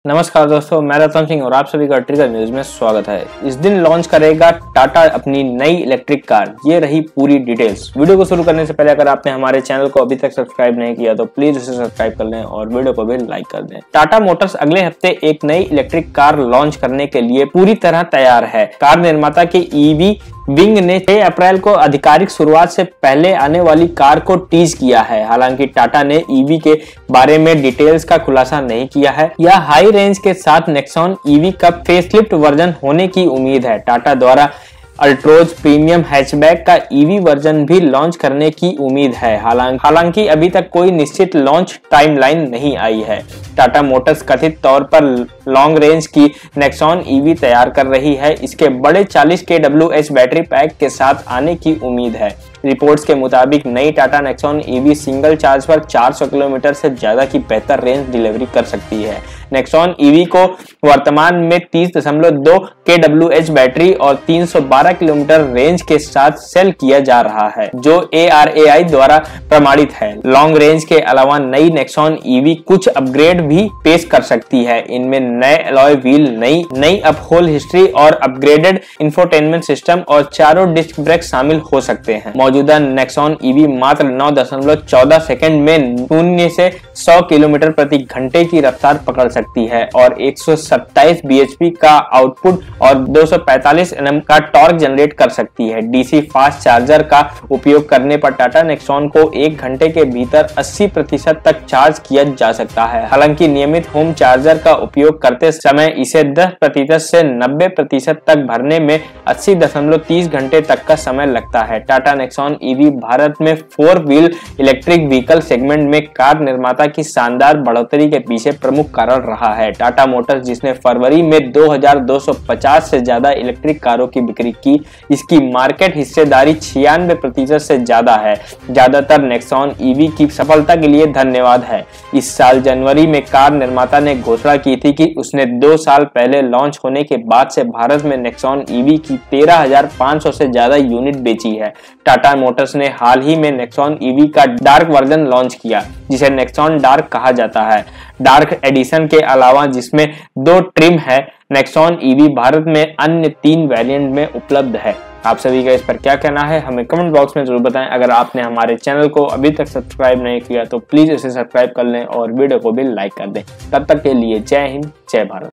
नमस्कार दोस्तों, मैं रतन सिंह और आप सभी का ट्रिगर न्यूज में स्वागत है। इस दिन लॉन्च करेगा टाटा अपनी नई इलेक्ट्रिक कार। ये रही पूरी डिटेल्स। वीडियो को शुरू करने से पहले अगर आपने हमारे चैनल को अभी तक सब्सक्राइब नहीं किया तो प्लीज उसे सब्सक्राइब कर लें और वीडियो को भी लाइक कर दें। टाटा मोटर्स अगले हफ्ते एक नई इलेक्ट्रिक कार लॉन्च करने के लिए पूरी तरह तैयार है। कार निर्माता के ईवी विंग ने 6 अप्रैल को आधिकारिक शुरुआत से पहले आने वाली कार को टीज किया है। हालांकि टाटा ने ईवी के बारे में डिटेल्स का खुलासा नहीं किया है। यह हाई रेंज के साथ नेक्सॉन ईवी का फेसलिफ्ट वर्जन होने की उम्मीद है। टाटा द्वारा अल्ट्रोज प्रीमियम हैचबैक का ईवी वर्जन भी लॉन्च करने की उम्मीद है। हालांकि अभी तक कोई निश्चित लॉन्च टाइमलाइन नहीं आई है। टाटा मोटर्स कथित तौर पर लॉन्ग रेंज की नेक्सॉन ईवी तैयार कर रही है। इसके बड़े 40 kWh बैटरी पैक के साथ आने की उम्मीद है। रिपोर्ट्स के मुताबिक नई Tata Nexon EV single charge पर 400 किलोमीटर से ज्यादा की बेहतर रेंज डिलीवरी कर सकती है। नेक्सॉन ईवी को वर्तमान में 30.2 kWh बैटरी और 312 किलोमीटर रेंज के साथ सेल किया जा रहा है, जो ARAI द्वारा प्रमाणित है। लॉन्ग रेंज के अलावा नई नेक्सॉन ईवी कुछ अपग्रेड भी पेश कर सकती है। इनमें नए अलॉय व्हील, नई अपहोल हिस्ट्री और अपग्रेडेड इंफोटेनमेंट सिस्टम और चारों डिस्क ब्रेक शामिल हो सकते हैं। मौजूदा नेक्सॉन ईवी मात्र 9.14 सेकंड में 0 से 100 किलोमीटर प्रति घंटे की रफ्तार पकड़ सकती है और 127 bhp का आउटपुट और 245 Nm का टॉर्क जनरेट कर सकती है। डीसी फास्ट चार्जर का उपयोग करने पर टाटा नेक्सॉन को 1 घंटे के भीतर 80% तक चार्ज किया जा सकता है। हालांकि नियमित होम चार्जर का उपयोग करते समय इसे 10% से 90% तक भरने में 80.30 घंटे तक का समय लगता है। टाटा नेक्सॉन ईवी भारत में 4 व्हील इलेक्ट्रिक व्हीकल सेगमेंट में कार निर्माता की शानदार बढ़ोतरी के पीछे प्रमुख कारण रहा है। टाटा मोटर्स, जिसने फरवरी में 2250 से ज्यादा इलेक्ट्रिक कारों की बिक्री की, इसकी मार्केट हिस्सेदारी 96% से ज्यादा है। ज्यादातर नेक्सॉन ईवी की सफलता के लिए धन्यवाद है। इस साल जनवरी में कार निर्माता ने घोषणा की थी कि उसने 2 साल पहले लॉन्च होने के बाद से भारत में नेक्सॉन ईवी की 13,500 से ज्यादा यूनिट बेची है। टाटा मोटर्स ने हाल ही में नेक्सॉन ईवी का डार्क वर्जन लॉन्च किया, जिसे नेक्सॉन डार्क कहा जाता है। डार्क एडिशन के अलावा, जिसमें 2 ट्रिम है, नेक्सॉन ईवी भारत में अन्य 3 वेरिएंट में उपलब्ध है। आप सभी का इस पर क्या कहना है हमें कमेंट बॉक्स में जरूर बताएं। अगर आपने हमारे चैनल को अभी तक सब्सक्राइब नहीं किया तो प्लीज इसे सब्सक्राइब कर लें और वीडियो को भी लाइक कर दें। तब तक के लिए जय हिंद, जय भारत।